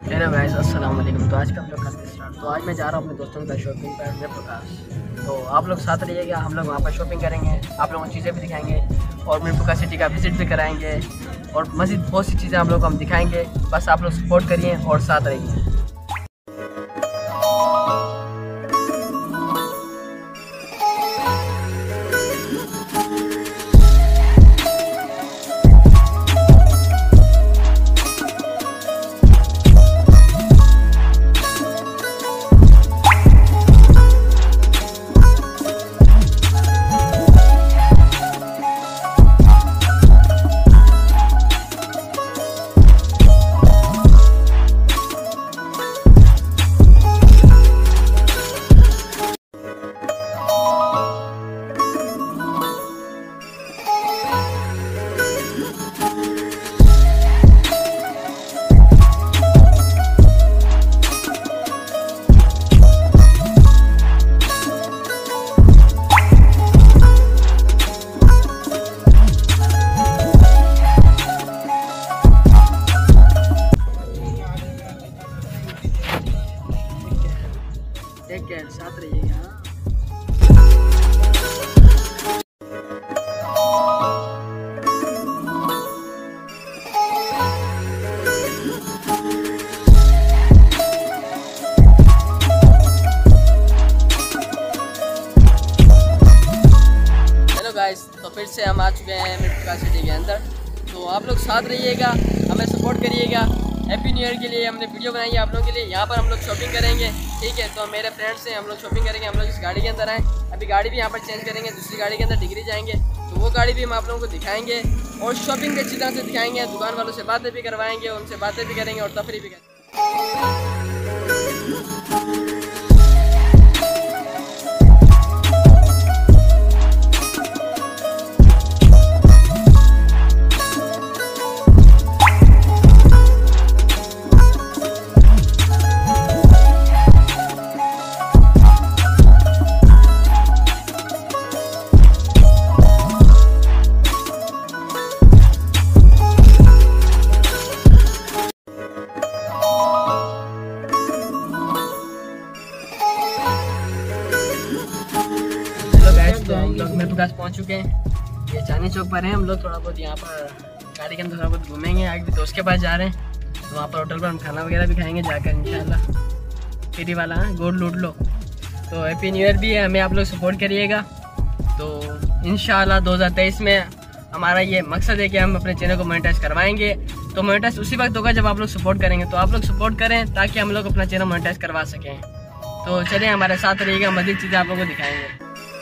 Hello guys, अस्सलाम वालेकुम। तो आज का हम लोग करते स्टार्ट। तो आज मैं जा रहा हूँ अपने दोस्तों के साथ शॉपिंग पर जय प्रकाश। तो आप लोग साथ रहिएगा, हम लोग वहाँ पर शॉपिंग करेंगे, आप लोगों को चीज़ें भी दिखाएंगे और जय प्रकाश सिटी का विजिट भी कराएंगे और मज़ीद बहुत सी चीज़ें आप लोग को हम दिखाएंगे। बस आप लोग सपोर्ट करिए और साथ रहिए। एक के साथ रहिएगा। हेलो गाइस, तो फिर से हम आ चुके हैं जय प्रकाश सिटी के अंदर। तो आप लोग साथ रहिएगा, हमें सपोर्ट करिएगा। हैप्पी न्यू ईयर के लिए हमने वीडियो बनाई है आप लोगों के लिए। यहाँ पर हम लोग शॉपिंग करेंगे, ठीक है। तो मेरे फ्रेंड्स हैं, हम लोग शॉपिंग करेंगे। हम लोग इस गाड़ी के अंदर आए, अभी गाड़ी भी यहाँ पर चेंज करेंगे, दूसरी गाड़ी के अंदर डिग्री जाएंगे। तो वो गाड़ी भी हम आप लोगों को दिखाएंगे और शॉपिंग भी अच्छी तरह से दिखाएंगे। दुकान वालों से बातें भी करवाएंगे, उनसे बातें भी करेंगे और तफरी भी करेंगे। तो हम लोग मेरे पास पहुंच चुके हैं। ये चांदनी चौक पर हैं हम लोग। थोड़ा बहुत यहाँ पर गाड़ी के अंदर थोड़ा बहुत घूमेंगे। आगे भी दोस्त के पास जा रहे हैं, तो वहाँ पर होटल पर हम खाना वगैरह भी खाएंगे जाकर इंशाल्लाह। फ्री वाला गोल्ड लूट लो। तो हैप्पी न्यू ईयर भी है, हमें आप लोग सपोर्ट करिएगा। तो इंशाल्लाह 2023 में हमारा ये मकसद है कि हम अपने चैनल को मोनेटाइज करवाएंगे। तो मोनेटाइज उसी वक्त होगा जब आप लोग सपोर्ट करेंगे। तो आप लोग सपोर्ट करें ताकि हम लोग अपना चैनल मोनेटाइज करवा सकें। तो चलिए हमारे साथ रहिएगा, मज़ीद चीज़ें आप लोगों को दिखाएंगे।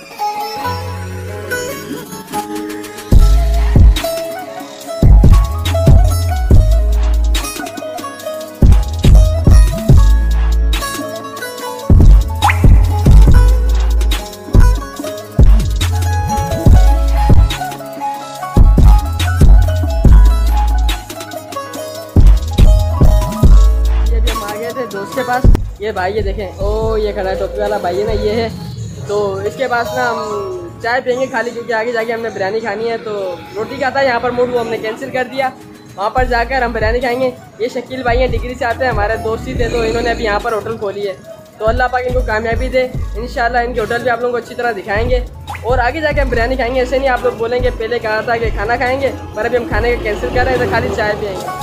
दोस्त के पास ये भाई, ये देखें, ओ ये खड़ा है टोपी वाला भाई है ना, ये है। तो इसके पास ना हम चाय पियेंगे खाली, क्योंकि आगे जाके हमने बिरयानी खानी है। तो रोटी का था यहाँ पर मूड, वो हमने कैंसिल कर दिया। वहाँ पर जाकर हम बिरयानी खाएंगे। ये शकील भाई हैं, डिग्री से आते हैं, हमारे दोस्त ही थे। तो इन्होंने अभी यहाँ पर होटल खोली है। तो अल्लाह पाक इनको कामयाबी दे। इंशाल्लाह इनके होटल भी आप लोगों को अच्छी तरह दिखाएंगे और आगे जाके हम बिरयानी खाएंगे। ऐसे नहीं आप लोग बोलेंगे पहले कहा था कि खाना खाएंगे, पर अभी हम खाने का कैंसिल कर रहे हैं, तो खाली चाय पियेंगे।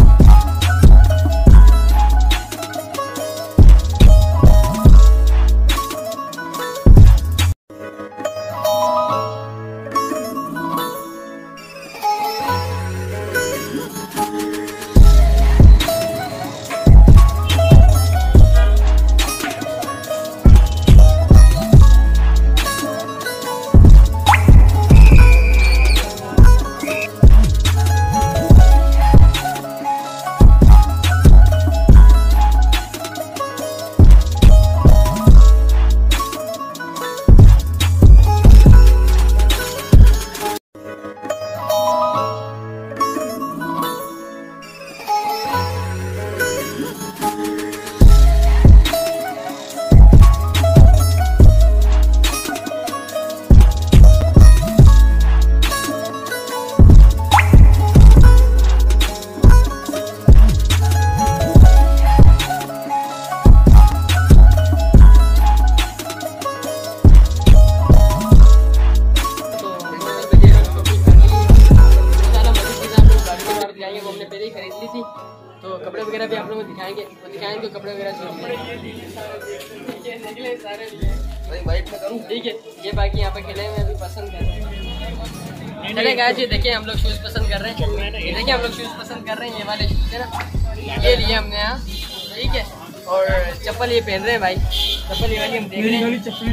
कपड़े वगैरह भी आप लोगों को दिखाएंगे, तो दिखाएंगे कपड़े वगैरह जो निकले सारे ठीक है। ये बाकी यहाँ पे खेले हुए अभी पसंद कर रहे हैं। चले गाइस, ये देखिए हम लोग शूज़ पसंद कर रहे हैं। ये देखिए हम लोग शूज़ पसंद कर रहे हैं, ये वाले शूज़ है ना, ये लिए हमने यहाँ, ठीक है। और चप्पल ये पहन रहे हैं भाई, चप्पल ये वाली हम देख रहे हैं।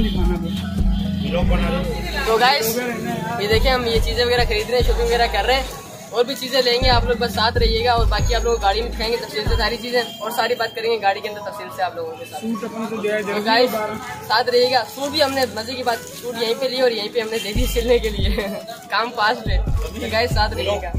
तो गाइस ये देखिए हम ये चीज़ें वगैरह खरीद रहे हैं, शॉपिंग वगैरह कर रहे हैं, और भी चीज़ें लेंगे। आप लोग बस साथ रहिएगा, और बाकी आप लोग गाड़ी में दिखाएंगे तफसील से सारी चीज़ें, और सारी बात करेंगे गाड़ी के अंदर तफसील से आप लोगों के साथ। तो गाइस साथ रहिएगा। सूट भी हमने मजे की बात, सूट यहीं पे लिए और यहीं पे हमने दे दी सिलने के लिए काम फास्ट है। तो गाइस साथ रहिएगा।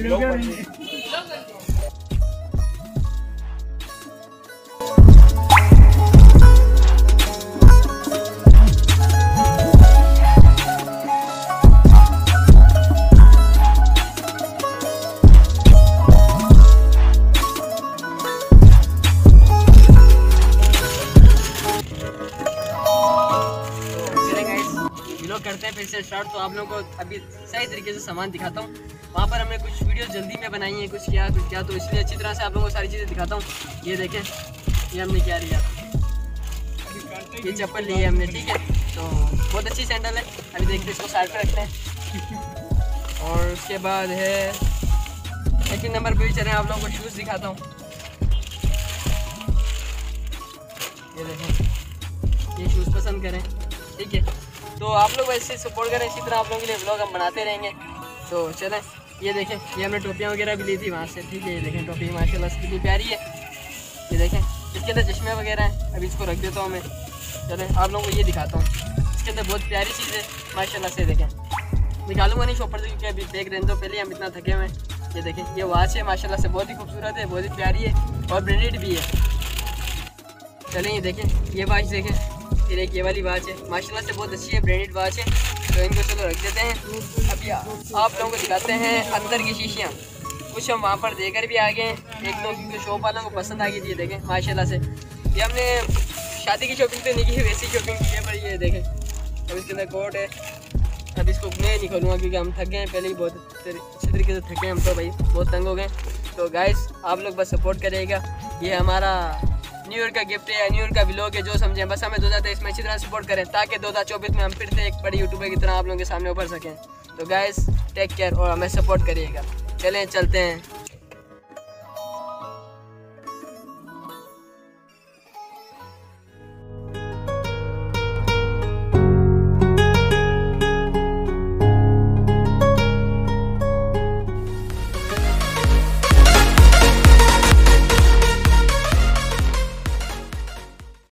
करते हैं फिर से स्टार्ट। तो आप लोगों को अभी सही तरीके से सामान दिखाता हूँ। वहाँ पर हमने कुछ वीडियो जल्दी में बनाई है, कुछ किया, तो इसलिए अच्छी तरह से आप लोगों को सारी चीज़ें दिखाता हूँ। ये देखें, ये हमने क्या लिया, ये चप्पल ली है हमने, ठीक है। तो बहुत अच्छी सैंडल है, अभी देखते इसको साइड पर रखते हैं। और उसके बाद है सेकंड नंबर पर भी चले, आप लोगों को शूज़ दिखाता हूँ। ये देखें, ये शूज़ पसंद करें, ठीक है। तो आप लोग वैसे सपोर्ट करें, इसी तरह आप लोगों के लिए व्लॉग हम बनाते रहेंगे। तो चलें, ये देखें, ये हमने टोपियाँ वगैरह भी ली थी वहाँ से, ठीक है। ये देखें टोपी माशाल्लाह से कितनी प्यारी है। ये देखें, इसके अंदर चश्मे वगैरह हैं, अभी इसको रख देता हूँ मैं। चलें आप लोगों को ये दिखाता हूँ, इसके अंदर बहुत प्यारी चीज़ है माशाल्लाह से। देखें, निकालूंगा नहीं शॉपर से क्योंकि अभी देख रहे हैं, तो पहले हम इतना थके हुए हैं। ये देखें, ये वॉच है माशाल्लाह से, बहुत ही खूबसूरत है, बहुत ही प्यारी है, और ब्रांडेड भी है। चलें ये देखें, ये वॉच देखें, फिर एक ये वाली वॉच है, माशाल्लाह से बहुत अच्छी है, ब्रांडेड वॉच है। तो इनको चलो रख देते हैं। अभी आप लोगों को दिखाते हैं अंदर की शीशियाँ, कुछ हम वहाँ पर देकर भी आ गए हैं। एक दो क्योंकि शॉप वालों को पसंद आ गई थी। ये देखें माशाल्लाह से, ये हमने शादी की शॉपिंग तो नहीं की, वैसी शॉपिंग की है। पर ये देखें, अब इसके अंदर कोट है। अब इसको मैं नहीं खोलूँगा क्योंकि हम थक गए हैं, पहले ही बहुत अच्छे तरीके से थके हैं हम, तो भाई बहुत तंग हो गए। तो गाइस आप लोग बस सपोर्ट करिएगा, ये हमारा न्यू ईयर का गिफ्ट है, न्यू ईयर का व्लॉग है, जो समझें। बस हमें 2023 में अच्छी तरह सपोर्ट करें, ताकि 2024 में हम फिर से एक बड़ी यूट्यूबर की तरह आप लोगों के सामने उभर सकें। तो गाइस टेक केयर और हमें सपोर्ट करिएगा। चलें चलते हैं।